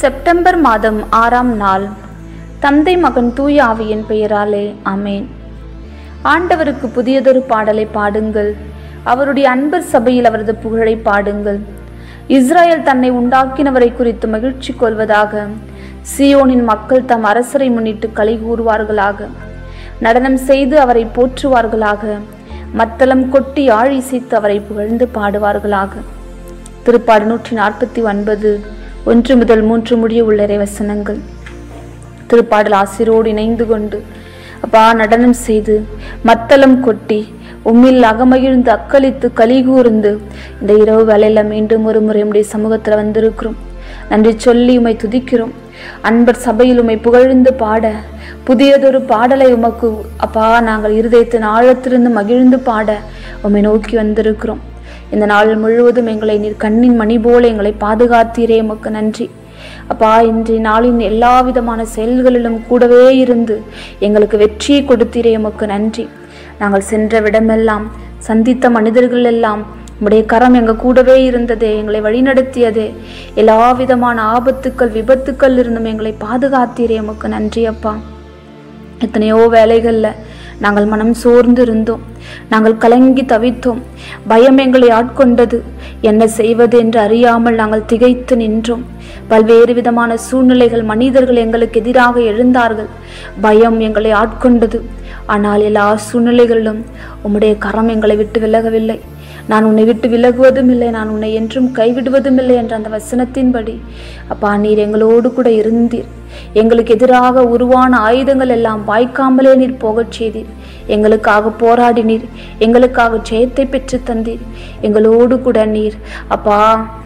September மாதம் 6ஆம் நாள். தந்தை மகன் தூய ஆவியின் பெயராலே ஆமேன். ஆண்டவருக்கு புதியதொரு பாடலை பாடுங்கள், அவருடைய அன்பர் சபையில் அவரது புகழை பாடுங்கள். இஸ்ரேல் தன்னை உண்டாக்கினவரை குறித்து மகிழ்ச்சி கொள்வதாக. சியோனின் மக்கள் தம் அரசரை முன்னிட்டு களி கூறுவார்களாக. நடனம் செய்து அவரை போற்றுவார்களாக. மத்தளம் கொட்டி ஆழி இசைத்து அவரை புகழ்ந்து பாடுவார்களாக. திருப்பாடு 149 1 முதல் 3 முடிய உள்ள இறைவசனங்கள். திருப்பாடல் ஆசிரோடு இணைந்து கொண்டு அப்பா நடனம் செய்து மத்தளம் கொட்டி உம்மில் அகமகிழ்ந்து அக்களித்து களி கூர்ந்து இந்த இரவு வேலையில மீண்டும் ஒரு முறை உம்முடைய சமூகத்துல வந்திருக்கிறோம். நன்றி சொல்லி உம்மை துதிக்கிறோம். அன்பர் சபையில் உம்மை புகழ்ந்து பாட புதியதொரு பாடலை உமக்கு அப்பா நாங்கள் இருதயத்தின் ஆழத்திலிருந்து மகிழ்ந்து பாட உம்மை நோக்கி வந்திருக்கிறோம். இந்த நாள் முழுவதும் எங்களை நீர் கண்ணின் மணி போல எங்களை பாதுகாத்தீரே, உமக்கு நன்றி அப்பா. இன்றைய நாளின் எல்லா விதமான செயல்களிலும் கூடவே இருந்து எங்களுக்கு வெற்றியை கொடுத்தீரே, உமக்கு நன்றி. நாங்கள் சென்ற விடமெல்லாம் சந்தித்த மனிதர்கள் எல்லாம் உம்முடைய கரம் எங்க கூடவே இருந்ததே, எங்களை வழிநடத்தியதே. எல்லா விதமான ஆபத்துக்கள் விபத்துக்கள் இருந்தும் எங்களை பாதுகாத்தீரே, உமக்கு நன்றி அப்பா. எத்தனையோ வேலைகள்ல நாங்கள் மனம் சோர்ந்து இருந்தோம், நாங்கள் கலங்கி தவித்தோம், பயம் எங்களை ஆட்கொண்டது. என்ன செய்வது என்று அறியாமல் நாங்கள் திகைத்து நின்றோம். பல்வேறு விதமான சூழ்நிலைகள் மனிதர்கள் எங்களுக்கு எதிராக எழுந்தார்கள், பயம் எங்களை ஆட்கொண்டது. ஆனால் எல்லா சூழ்நிலைகளிலும் உம்முடைய கரம் எங்களை விட்டு விலகவில்லை. நான் உன்னை விட்டு விலகுவதும் இல்லை, நான் உன்னை என்றும் கைவிடுவதும் இல்லை என்ற அந்த வசனத்தின்படி அப்பா நீர் எங்களோடு கூட இருந்தீர். எங்களுக்கு எதிராக உருவான ஆயுதங்கள் எல்லாம் வாய்க்காமலே நீர் போகச் செய்தீர். எங்களுக்காக போராடினீர், எங்களுக்காக ஜெயத்தை பெற்று தந்தீர். எங்களோடு கூட நீர் அப்பா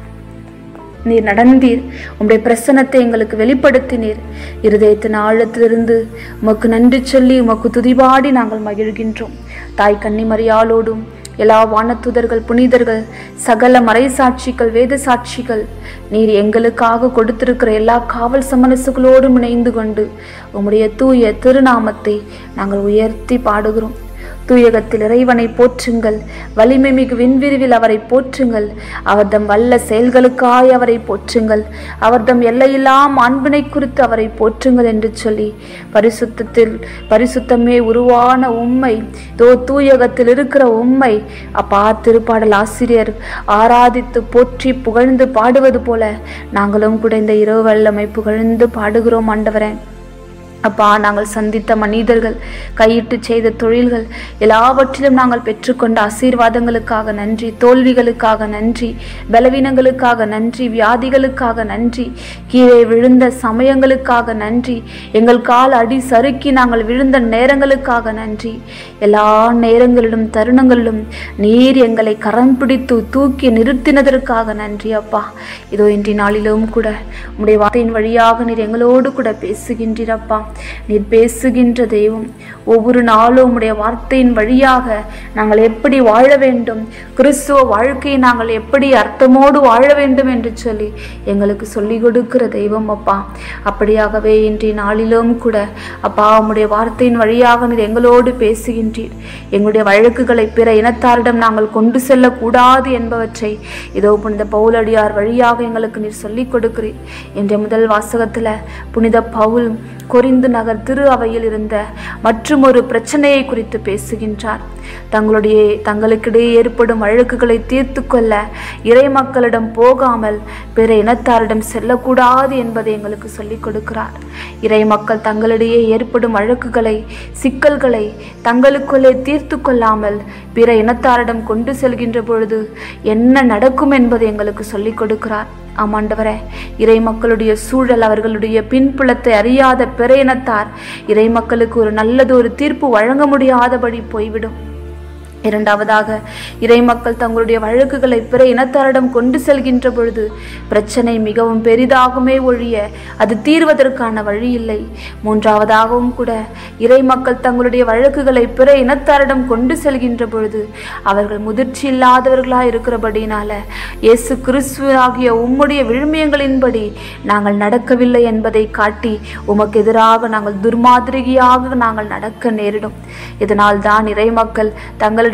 நீர் நடந்தீர். உம்முடைய பிரசன்னத்தை எங்களுக்கு வெளிப்படுத்தினீர். இருதயத்தின் ஆழத்திலிருந்து உமக்கு நன்றி சொல்லி உமக்கு துதிபாடி நாங்கள் மகிழ்கின்றோம். தாய் கன்னிமரியாளோடும் எல்லா வானத்துதர்கள், புனிதர்கள், சகல மறைசாட்சிகள், வேத சாட்சிகள், நீர் எங்களுக்காக கொடுத்திருக்கிற எல்லா காவல் சமரசுகளோடும் இணைந்து கொண்டு உம்முடைய தூய திருநாமத்தை நாங்கள் உயர்த்தி பாடுகிறோம். தூயகத்தில் இறைவனை போற்றுங்கள், வலிமை மிகு விண்விரிவில் அவரை போற்றுங்கள், அவர்தம் வல்ல செயல்களுக்காய் அவரை போற்றுங்கள், அவர்தம் எல்லையில்லா அன்பினை குறித்து அவரை போற்றுங்கள் என்று சொல்லி பரிசுத்தமே உருவான உம்மை, தூயகத்தில் இருக்கிற உம்மை அப்பா திருப்பாடல் ஆசிரியர் ஆராதித்து போற்றி புகழ்ந்து பாடுவது போல நாங்களும் கூட இந்த இரவு வல்லமை புகழ்ந்து பாடுகிறோம். ஆண்டவரே அப்பா, நாங்கள் சந்தித்த மனிதர்கள், கையிட்டு செய்த தொழில்கள் எல்லாவற்றிலும் நாங்கள் பெற்றுக்கொண்ட ஆசீர்வாதங்களுக்காக நன்றி, தோல்விகளுக்காக நன்றி, பலவீனங்களுக்காக நன்றி, வியாதிகளுக்காக நன்றி, கீழே விழுந்த சமயங்களுக்காக நன்றி, எங்கள் கால் அடி சறுக்கி நாங்கள் விழுந்த நேரங்களுக்காக நன்றி. எல்லா நேரங்களிலும் தருணங்களிலும் நீர் எங்களை கரம் பிடித்து தூக்கி நிறுத்தினதற்காக நன்றி அப்பா. இதோ இன்றைய நாளிலும் கூட உம்முடைய வார்த்தையின் வழியாக நீர் எங்களோடு கூட பேசுகின்றீரப்பா. நீர் பேசுகின்ற தெய்வம். ஒவ்வொரு நாளும் உம்முடைய வார்த்தையின் வழியாக நாங்கள் எப்படி வாழ வேண்டும், கிறிஸ்துவ வாழ்க்கையை நாங்கள் எப்படி அர்த்தமோடு வாழ வேண்டும் என்று சொல்லி எங்களுக்கு சொல்லிக் கொடுக்கிற தெய்வம் அப்பா. அப்படியாகவே இன்றைய நாளிலும் கூட அப்பா உம்முடைய வார்த்தையின் வழியாக நீர் எங்களோடு பேசுகின்றீர். எங்களுடைய வழக்குகளை பிற இனத்தாரிடம் நாங்கள் கொண்டு செல்லக்கூடாது என்பவற்றை இதோ புனித பவுலடியார் வழியாக எங்களுக்கு நீர் சொல்லிக் கொடுக்கிறீர். இன்றைய முதல் வாசகத்துல புனித பவுல் கொரிந்து நகர் திரு அவையில் இருந்த மற்றும் ஒரு பிரச்சனையை குறித்து பேசுகின்றார். தங்களுக்கிடையே ஏற்படும் வழக்குகளை தீர்த்து கொள்ள இறை மக்களிடம் போகாமல் பிற இனத்தாரிடம் செல்லக்கூடாது என்பதை எங்களுக்கு சொல்லிக் கொடுக்கிறார். இறை மக்கள் தங்களிடையே ஏற்படும் வழக்குகளை, சிக்கல்களை தங்களுக்குள்ளே தீர்த்து கொள்ளாமல் பிற இனத்தாரிடம் கொண்டு செல்கின்ற பொழுது என்ன நடக்கும் என்பதை எங்களுக்கு சொல்லிக் கொடுக்கிறார். ஆமாண்டவரே, இறை மக்களுடைய சூழல், அவர்களுடைய பின்புலத்தை அறியாத பிற இனத்தார் இறை மக்களுக்கு ஒரு நல்லது ஒரு தீர்ப்பு வழங்க முடியாதபடி போய்விடும். இரண்டாவதாக, இறை மக்கள் தங்களுடைய வழக்குகளை பிற இனத்தாரிடம் கொண்டு செல்கின்ற பொழுது பிரச்சனை மிகவும் பெரிதாகுமே ஒழிய அது தீர்வதற்கான வழி இல்லை. மூன்றாவதாகவும் கூட இறை மக்கள் தங்களுடைய வழக்குகளை பிற இனத்தாரிடம் கொண்டு செல்கின்ற பொழுது அவர்கள் முதிர்ச்சி இல்லாதவர்களாக இருக்கிறபடினால இயேசு கிறிஸ்துவாகிய உம்முடைய விழுமியங்களின்படி நாங்கள் நடக்கவில்லை என்பதை காட்டி உமக்கு எதிராக நாங்கள் துர்மாதிரியாக நாங்கள் நடக்க நேரிடும். இதனால் தான் இறை மக்கள் தங்களுடைய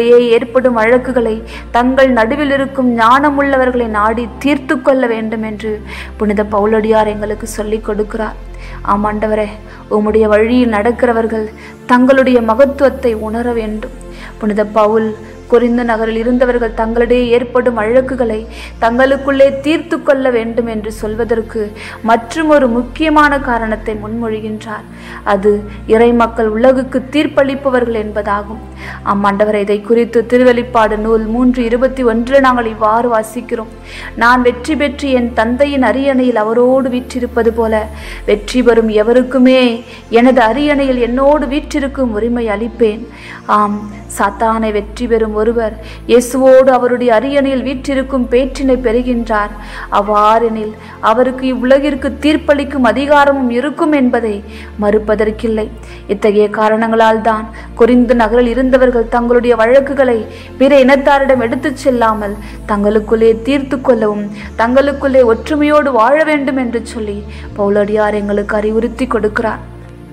தங்களிடையே ஏற்படும் வழக்குகளை தங்கள் நடுவில் இருக்கும் ஞானமுள்ளவர்களை நாடி தீர்த்து கொள்ள வேண்டும் என்று புனித பவுலடியார் எங்களுக்கு சொல்லிக் கொடுக்கிறார். ஆமாண்டவரே, உம்முடைய வழியில் நடக்கிறவர்கள் தங்களுடைய மகத்துவத்தை உணர வேண்டும். புனித பவுல் கொரிந்து நகரில் இருந்தவர்கள் தங்களிடையே ஏற்படும் வழக்குகளை தங்களுக்குள்ளே தீர்த்து கொள்ள வேண்டும் என்று சொல்வதற்கு மற்றும் ஒரு முக்கியமான காரணத்தை முன்மொழிகின்றார். அது இறை மக்கள் உலகுக்கு தீர்ப்பளிப்பவர்கள் என்பதாகும். ஆண்டவரே, இதை குறித்து திருவெளிப்பாடு நூல் 3:21 நாங்கள் இவ்வாறு வாசிக்கிறோம்: நான் வெற்றி பெற்று என் தந்தையின் அரியணையில் அவரோடு வீற்றிருப்பது போல வெற்றி பெறும் எவருக்குமே எனது அரியணையில் என்னோடு வீற்றிருக்கும் உரிமை அளிப்பேன். ஆம், சாத்தானை வெற்றி பெறும் ஒருவர் இயேசுவோடு அவருடைய அரியணையில் வீற்றிருக்கும் பேற்றினை பெறுகின்றார். அவ்வாறெனில் அவருக்கு இவ்வுலகிற்கு தீர்ப்பளிக்கும் அதிகாரமும் இருக்கும் என்பதை மறுப்பதற்கில்லை. இத்தகைய காரணங்களால் தான் கொரிந்து நகரில் இருந்தவர்கள் தங்களுடைய வழக்குகளை பிற இனத்தாரிடம் எடுத்துச் செல்லாமல் தங்களுக்குள்ளே தீர்த்து கொள்ளவும் தங்களுக்குள்ளே ஒற்றுமையோடு வாழ வேண்டும் என்று சொல்லி பவுலடியார் எங்களுக்கு அறிவுறுத்தி கொடுக்கிறார்.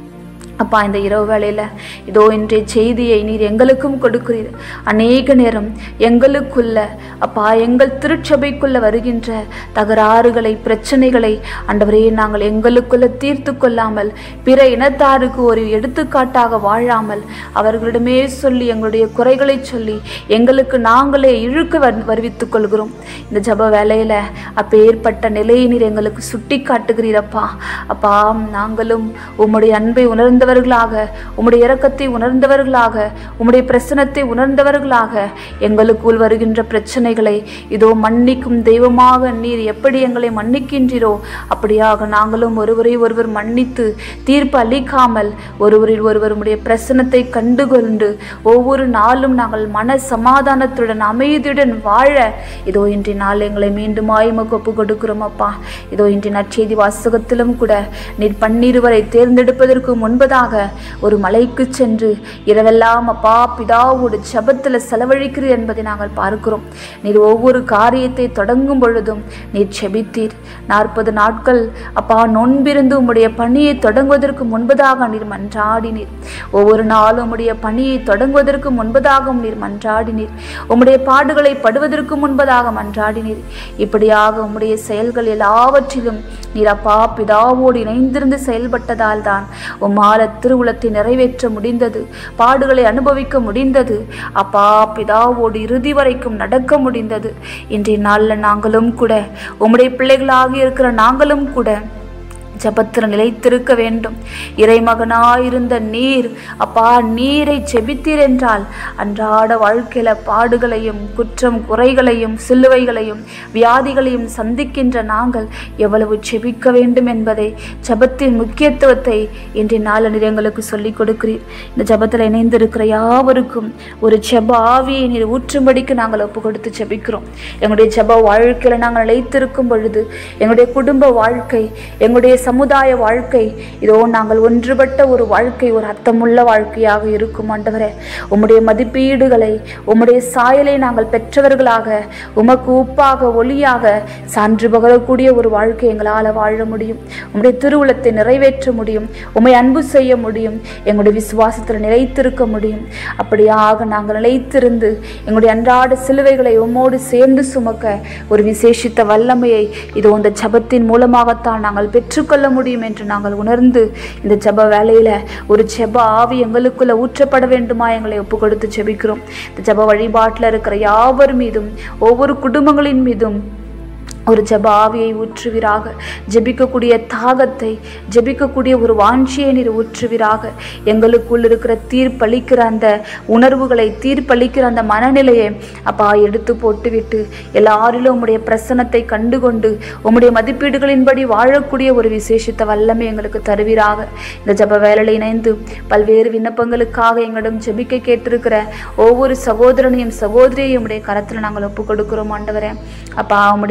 அப்பா, இந்த இரவு வேளையில் இதோ இன்றைய செய்தியை நீர் எங்களுக்கும் கொடுக்கிறீர். அநேக நேரம் எங்களுக்குள்ள அப்பா, எங்கள் திருச்சபைக்குள்ள வருகின்ற தகராறுகளை, பிரச்சனைகளை ஆண்டவரே நாங்கள் எங்களுக்குள்ள தீர்த்து கொள்ளாமல் பிற இனத்தாருக்கு ஒரு எடுத்துக்காட்டாக வாழாமல் அவர்களிடமே சொல்லி எங்களுடைய குறைகளை சொல்லி எங்களுக்கு நாங்களே இழுக்க வருவித்துக் கொள்கிறோம். இந்த ஜப வேளையில் அப்பேற்பட்ட நிலையை நீர் எங்களுக்கு சுட்டி காட்டுகிறீரப்பா. அப்பா, நாங்களும் உம்முடைய அன்பை உணர்ந்த உம்முடைய இரக்கத்தை உணர்ந்தவர்களாக, உம்முடைய பிரசனத்தை உணர்ந்தவர்களாக எங்களுக்குள் வருகின்ற பிரச்சனைகளை இதோ மன்னிக்கும் தெய்வமாக நீர் எப்படி எங்களை மன்னிக்கின்றீரோ அப்படியாக நாங்களும் ஒருவரை ஒருவர் மன்னித்து தீர்ப்பு அளிக்காமல் ஒருவரில் ஒருவர் உம்முடைய பிரசனத்தை கண்டுகொண்டு ஒவ்வொரு நாளும் நாங்கள் மன சமாதானத்துடன் அமைதியுடன் வாழ இதோ இன்றைய நாள் எங்களை மீண்டுமாய் உமக்கு ஒப்பு கொடுக்கிறோம். அப்பா, இதோ இன்றைய நற்செய்தி வாசகத்திலும் கூட நீர் 12 தேர்ந்தெடுப்பதற்கு முன்பதாக ஒரு மலைக்கு சென்று இரவெல்லாம் அப்பா பிதாவோடு ஜெபத்தில் செலவழிக்கிறீர் என்பதை நாங்கள் பார்க்கிறோம். நீர் ஒவ்வொரு காரியத்தை தொடங்கும் பொழுதும் நீர் ஜெபித்தீர். 40 நாட்கள் அப்பா நோன்பிருந்து உம்முடைய பணியை தொடங்குவதற்கு முன்பதாக நீர் மன்றாடினீர். ஒவ்வொரு நாளும் உம்முடைய பணியை தொடங்குவதற்கு முன்பதாகவும் நீர் மன்றாடினீர். உம்முடைய பாடுகளை படுவதற்கு முன்பதாக மன்றாடினீர். இப்படியாக உம்முடைய செயல்கள் எல்லாவற்றிலும் நீர் அப்பா பிதாவோடு இணைந்திருந்து செயல்பட்டதால் தான் உம்மால திருவுளத்தை நிறைவேற்ற முடிந்தது, பாடுகளை அனுபவிக்க முடிந்தது, அப்பா பிதாவோடு இறுதி வரைக்கும் நடக்க முடிந்தது. இன்றைய நாளில் நாங்களும் கூட உம்முடைய பிள்ளைகளாக இருக்கிற நாங்களும் கூட ஜபத்தில் நிலைத்திருக்க வேண்டும். இறைமகனாயிருந்த நீர் அப்பா நீரை ஜெபித்தீர் என்றால் அன்றாட வாழ்க்கையில பாடுகளையும் குற்றம் குறைகளையும் சிலுவைகளையும் வியாதிகளையும் சந்திக்கின்ற நாங்கள் எவ்வளவு ஜெபிக்க வேண்டும் என்பதை ஜபத்தின் முக்கியத்துவத்தை இன்றைய நாள் நீர் எங்களுக்கு சொல்லிக் கொடுக்கிறீர். இந்த ஜபத்தில் இணைந்திருக்கிற யாவருக்கும் ஒரு ஜப ஆவியை நீர் ஊற்றும்படிக்கு நாங்கள் ஒப்பு கொடுத்து ஜெபிக்கிறோம். எங்களுடைய ஜப வாழ்க்கையில நாங்கள் நிலைத்திருக்கும் பொழுது எங்களுடைய குடும்ப வாழ்க்கை, எங்களுடைய சமுதாய வாழ்க்கை இதோ நாங்கள் ஒன்றுபட்ட ஒரு வாழ்க்கை, ஒரு அர்த்தமுள்ள வாழ்க்கையாக இருக்கும். ஆண்டவரே, உம்முடைய மதிப்பீடுகளை உம்முடைய சாயலை நாங்கள் பெற்றவர்களாக உமக்கு உப்பாக ஒளியாக சான்று பகரக்கூடிய ஒரு வாழ்க்கை எங்களால் வாழ முடியும். உம்முடைய திருவுளத்தை நிறைவேற்ற முடியும். உம்மை அன்பு செய்ய முடியும். எங்களுடைய விசுவாசத்தில் நிலைத்திருக்க முடியும். அப்படியாக நாங்கள் நிலைத்திருந்து எங்களுடைய அன்றாட சிலுவைகளை உம்மோடு சேர்ந்து சுமக்க ஒரு விசேஷித்த வல்லமையை இதோ இந்த ஜபத்தின் மூலமாகத்தான் நாங்கள் பெற்றுக்கொள்ள முடியும் என்று நாங்கள் உணர்ந்து இந்த ஜப வேளையில ஒரு ஜப ஆவி எங்களுக்குள்ள ஊற்றப்பட வேண்டுமா எங்களை ஒப்பு கொடுத்து ஜெபிக்கிறோம். இந்த ஜப வழிபாட்டில் இருக்கிற யாவர் மீதும் ஒவ்வொரு குடும்பங்களின் மீதும் ஒரு ஜப ஆவியை ஊற்றுவீராக. ஜெபிக்கக்கூடிய தாகத்தை, ஜெபிக்கக்கூடிய ஒரு வாஞ்சியை நீர் ஊற்றுவீராக. எங்களுக்குள் இருக்கிற தீர்ப்பளிக்கிற அந்த உணர்வுகளை, தீர்ப்பளிக்கிற அந்த மனநிலையை அப்பா எடுத்து போட்டுவிட்டு எல்லாரிலும் உம்முடைய பிரசன்னத்தை கண்டுகொண்டு உம்முடைய மதிப்பீடுகளின்படி வாழக்கூடிய ஒரு விசேஷித்த வல்லமை எங்களுக்கு தருவீராக. இந்த ஜப வேலையில் இணைந்து பல்வேறு விண்ணப்பங்களுக்காக எங்களிடம் ஜெபிக்க கேட்டிருக்கிற ஒவ்வொரு சகோதரனையும் சகோதரியையும் உம்முடைய கரத்தில் நாங்கள் ஒப்பு கொடுக்கிறோம். ஆண்டவரே, அப்பா உம்முடைய பிரசன்னம்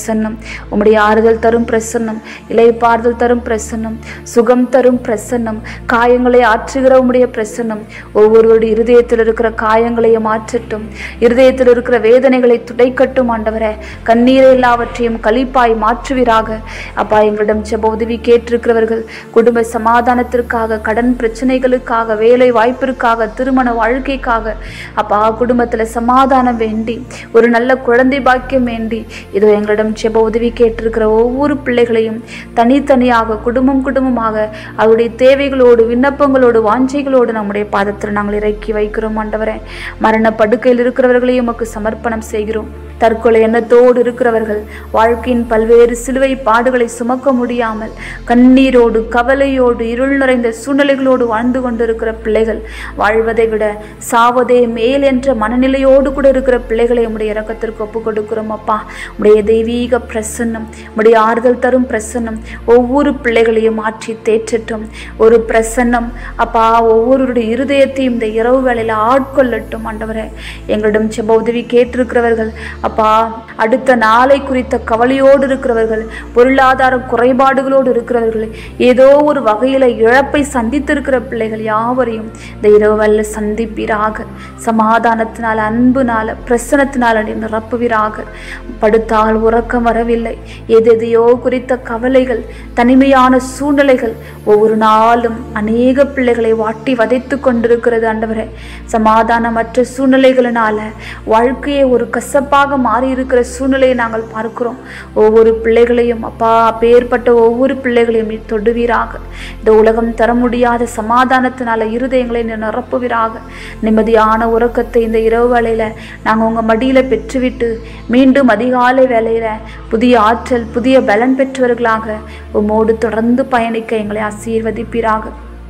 பிரசன்னம், உம்முடைய ஆறுதல் தரும் பிரசன்னம், இளைப்பாறுதல் தரும் பிரசன்னம், சுகம் தரும் பிரசன்னம், காயங்களை ஆற்றுகிற உம்முடைய பிரசன்னம் ஒவ்வொருவருடைய இருதயத்தில் இருக்கிற காயங்களையும் மாற்றட்டும், இருதயத்தில் இருக்கிற வேதனைகளை துடைக்கட்டும் ஆண்டவரே. கண்ணீரை எல்லாவற்றையும் களிப்பாய் மாற்றுவீராக. அப்பா, எங்களிடம் ஜெப உதவி கேட்டிருக்கிறவர்கள் குடும்ப சமாதானத்திற்காக, கடன் பிரச்சனைகளுக்காக, வேலை வாய்ப்பிற்காக, திருமண வாழ்க்கைக்காக, அப்பா குடும்பத்துல சமாதானம் வேண்டி, ஒரு நல்ல குழந்தை பாக்கியம் வேண்டி, இதோ எங்களிடம் ஜெப உதவி கேட்டிருக்கிற ஒவ்வொரு பிள்ளைகளையும் தனித்தனியாக குடும்பமாக அவருடைய தேவைகளோடு, விண்ணப்பங்களோடு, வாஞ்சைகளோடு நம்முடைய பாதத்தில் நாங்கள் இறக்கி வைக்கிறோம் ஆண்டவரே. மரண படுக்கையில் இருக்கிறவர்களையும் உமக்கு சமர்ப்பணம் செய்கிறோம். தற்கொலை எண்ணத்தோடு இருக்கிறவர்கள், வாழ்க்கையின் பல்வேறு சிலுவை பாடுகளை சுமக்க முடியாமல் கண்ணீரோடு, கவலையோடு, இருள் நிறைந்த சூழ்நிலைகளோடு வாழ்ந்து கொண்டிருக்கிற பிள்ளைகள், வாழ்வதை விட சாவதே மேல் என்ற மனநிலையோடு கூட இருக்கிற பிள்ளைகளை உம்முடைய இரக்கத்திற்கு ஒப்பு கொடுக்கிறோம் அப்பா. உம்முடைய தெய்வீக பிரசன்னம், உம்முடைய ஆறுதல் தரும் பிரசன்னம் ஒவ்வொரு பிள்ளைகளையும் மாற்றி தேற்றட்டும். ஒரு பிரசன்னம் அப்பா ஒவ்வொருடைய இருதயத்தையும் இந்த இரவு வேளையில் ஆட்கொள்ளட்டும் ஆண்டவரே. எங்களிடம் ஜெப உதவி கேட்டிருக்கிறவர்கள், அப்பா அடுத்த நாளை குறித்த கவலையோடு இருக்கிறவர்கள், பொருளாதார குறைபாடுகளோடு இருக்கிறவர்கள், ஏதோ ஒரு வகையில இழப்பை சந்தித்திருக்கிற பிள்ளைகள் யாவரையும் இந்த இரவுல சந்திப்பீராக. சமாதானத்தினால, அன்புனால, பிரசனத்தினால நிரப்புவீராக. படுத்தால் உறக்கம் வரவில்லை, எதையோ குறித்த கவலைகள், தனிமையான சூழ்நிலைகள் ஒவ்வொரு நாளும் அநேக பிள்ளைகளை வாட்டி வதைத்து கொண்டிருக்கிறது ஆண்டவரே. சமாதானமற்ற சூழ்நிலைகளினால வாழ்க்கையை ஒரு கசப்பாக மாறி இருக்கிற சூழ்நிலையை நாங்கள் பார்க்கிறோம். ஒவ்வொரு பிள்ளைகளையும் அப்பா, அப்பேற்பட்ட ஒவ்வொரு பிள்ளைகளையும் நீ தொடுவீராக. இந்த உலகம் தர முடியாத சமாதானத்தினால இருதயங்களை நிரப்புவீராக. நிம்மதியான உறக்கத்தை இந்த இரவு வேளையில நாங்கள் உங்க மடியில பெற்றுவிட்டு மீண்டும் அதிகாலை வேளையில புதிய ஆற்றல், புதிய பலன் பெற்றவர்களாக உம்மோடு தொடர்ந்து பயணிக்க எங்களை ஆசீர்வதிப்பீராக.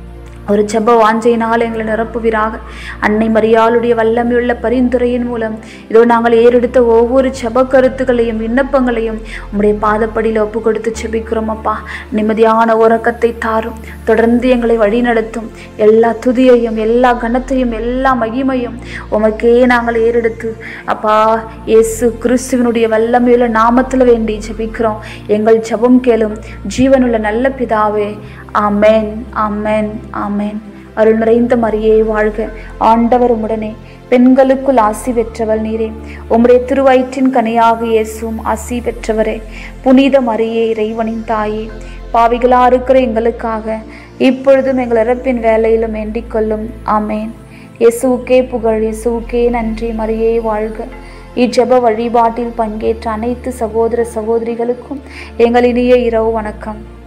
ஒரு ஜெப வாஞ்சையினால் எங்களை நிரப்புவீராக. அன்னை மரியாளுடைய வல்லமையுள்ள பரிந்துரையின் மூலம் இதோ நாங்கள் ஏறெடுத்த ஒவ்வொரு ஜெப கருத்துக்களையும், விண்ணப்பங்களையும் உம்முடைய பாதப்படியில் ஒப்பு கொடுத்து ஜெபிக்கிறோம் அப்பா. நிம்மதியான உறக்கத்தை தாரும், தொடர்ந்து எங்களை வழி நடத்தும். எல்லா துதியையும், எல்லா கனத்தையும், எல்லா மகிமையும் உமக்கே நாங்கள் ஏறெடுத்து அப்பா இயேசு கிறிஸ்துவனுடைய வல்லமையுள்ள நாமத்தில் வேண்டி ஜெபிக்கிறோம். எங்கள் ஜெபம் கேளும் ஜீவனுள்ள நல்ல பிதாவே. ஆமென், ஆமென், ஆமென். அருள் நிறைந்த மரியே வாழ்க, ஆண்டவர் உம்முடனே, பெண்களுக்குள் ஆசி பெற்றவள் நீரே, உம்முடைய திருவயிற்றின் கனியாக இயேசுவும் ஆசி பெற்றவரே. புனித மரியே, இறைவனின் தாயே, பாவிகளா இருக்கிற எங்களுக்காக இப்பொழுதும் எங்கள் இறப்பின் வேலையிலும் வேண்டிக் கொள்ளும். ஆமென். இயேசுவுக்கே புகழ், இயேசுவுக்கே நன்றி. மரியே வாழ்க. இஜெப வழிபாட்டில் பங்கேற்ற அனைத்து சகோதர சகோதரிகளுக்கும் எங்கள் இனிய இரவு வணக்கம்.